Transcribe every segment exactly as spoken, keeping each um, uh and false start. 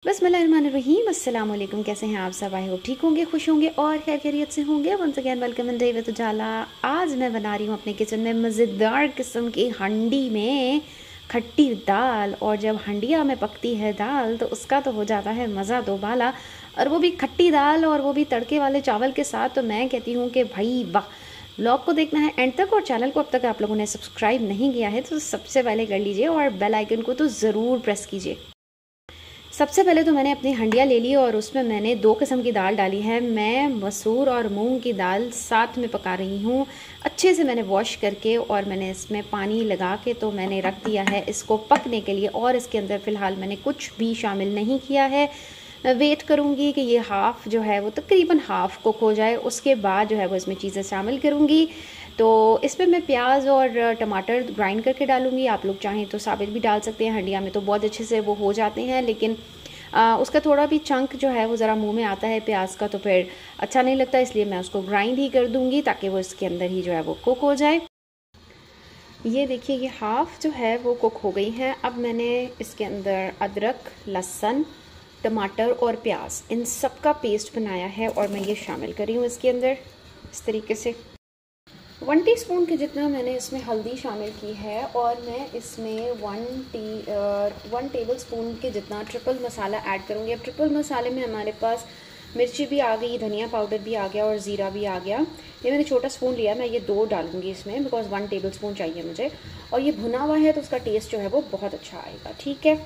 बिस्मिल्लाहिर्रहमानिर्रहीम, अस्सलाम वालेकुम। कैसे हैं आप सब? आई होप ठीक होंगे, खुश होंगे और खैर खैरियत से होंगे। Once again welcome in day with Ujala. आज मैं बना रही हूँ अपने किचन में मज़ेदार किस्म की हंडी में खट्टी दाल। और जब हंडिया में पकती है दाल तो उसका तो हो जाता है मज़ा दो बाला, और वो भी खट्टी दाल और वो भी तड़के वाले चावल के साथ। तो मैं कहती हूँ कि भाई वाह। व्लॉग को देखना है एंड तक, और चैनल को अब तक आप लोगों ने सब्सक्राइब नहीं किया है तो सबसे पहले कर लीजिए और बेल आइकन को तो ज़रूर प्रेस कीजिए। सबसे पहले तो मैंने अपनी हंडिया ले ली और उसमें मैंने दो किस्म की दाल डाली है। मैं मसूर और मूंग की दाल साथ में पका रही हूँ। अच्छे से मैंने वॉश करके और मैंने इसमें पानी लगा के तो मैंने रख दिया है इसको पकने के लिए। और इसके अंदर फ़िलहाल मैंने कुछ भी शामिल नहीं किया है। मैं वेट करूँगी कि ये हाफ़ जो है वो तकरीबन हाफ़ कुक हो जाए, उसके बाद जो है वो इसमें चीज़ें शामिल करूँगी। तो इसमें मैं प्याज और टमाटर ग्राइंड करके डालूँगी। आप लोग चाहें तो साबित भी डाल सकते हैं, हंडिया में तो बहुत अच्छे से वो हो जाते हैं, लेकिन आ, उसका थोड़ा भी चंक जो है वो ज़रा मुंह में आता है प्याज का तो फिर अच्छा नहीं लगता, इसलिए मैं उसको ग्राइंड ही कर दूँगी ताकि वो इसके अंदर ही जो है वो कुक हो जाए। ये देखिए, ये हाफ़ जो है वो कुक हो गई है। अब मैंने इसके अंदर अदरक, लहसुन, टमाटर और प्याज इन सब का पेस्ट बनाया है और मैं ये शामिल कर रही हूँ इसके अंदर इस तरीके से। वन टीस्पून के जितना मैंने इसमें हल्दी शामिल की है और मैं इसमें one tea one tablespoon के जितना ट्रिपल मसाला ऐड करूँगी। अब ट्रिपल मसाले में हमारे पास मिर्ची भी आ गई, धनिया पाउडर भी आ गया और ज़ीरा भी आ गया। ये मैंने छोटा स्पून लिया, मैं ये दो डालूँगी इसमें बिकॉज वन टेबल स्पून चाहिए मुझे। और ये भुना हुआ है तो उसका टेस्ट जो है वो बहुत अच्छा आएगा। ठीक है,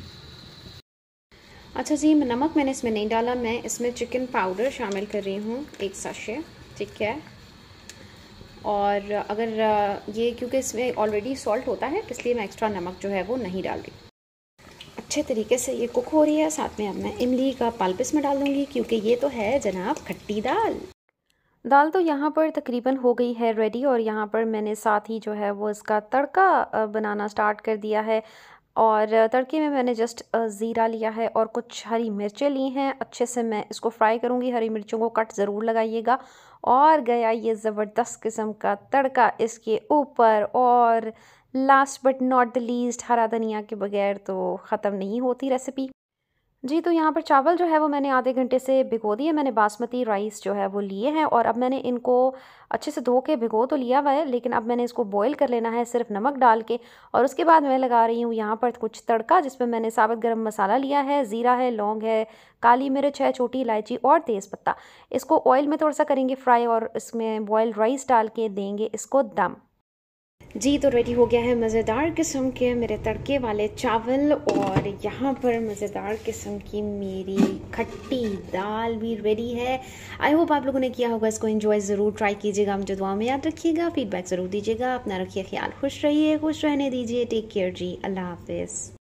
अच्छा जी, नमक मैंने इसमें नहीं डाला। मैं इसमें चिकन पाउडर शामिल कर रही हूँ, एक साशे। ठीक है, और अगर ये क्योंकि इसमें ऑलरेडी सॉल्ट होता है इसलिए मैं एक्स्ट्रा नमक जो है वो नहीं डाल रही। अच्छे तरीके से ये कुक हो रही है। साथ में अब मैं इमली का पल्प इसमें डाल दूँगी क्योंकि ये तो है जनाब खट्टी दाल। दाल तो यहाँ पर तकरीबन हो गई है रेडी, और यहाँ पर मैंने साथ ही जो है वो इसका तड़का बनाना स्टार्ट कर दिया है। और तड़के में मैंने जस्ट ज़ीरा लिया है और कुछ हरी मिर्चें ली हैं। अच्छे से मैं इसको फ्राई करूँगी, हरी मिर्चों को कट ज़रूर लगाइएगा। और गया ये ज़बरदस्त किस्म का तड़का इसके ऊपर। और last but not the least, हरा धनिया के बगैर तो ख़त्म नहीं होती रेसिपी जी। तो यहाँ पर चावल जो है वो मैंने आधे घंटे से भिगो दिए। मैंने बासमती राइस जो है वो लिए हैं और अब मैंने इनको अच्छे से धो के भिगो तो लिया हुआ है, लेकिन अब मैंने इसको बॉईल कर लेना है सिर्फ नमक डाल के। और उसके बाद मैं लगा रही हूँ यहाँ पर कुछ तड़का, जिसमें मैंने साबुत गरम मसाला लिया है, ज़ीरा है, लौंग है, काली मिर्च है, छोटी इलायची और तेज़पत्ता। इसको ऑयल में थोड़ा सा करेंगे फ्राई और इसमें बॉयल राइस डाल के देंगे इसको दम जी। तो रेडी हो गया है मज़ेदार किस्म के मेरे तड़के वाले चावल, और यहाँ पर मज़ेदार किस्म की मेरी खट्टी दाल भी रेडी है। आई होप आप लोगों ने किया होगा इसको एंजॉय ज़रूर ट्राई कीजिएगा। मुझे दुआ में याद रखिएगा, फीडबैक ज़रूर दीजिएगा। अपना रखिए ख्याल, खुश रहिए, खुश रहने दीजिए। टेक केयर जी, अल्लाह हाफिज़।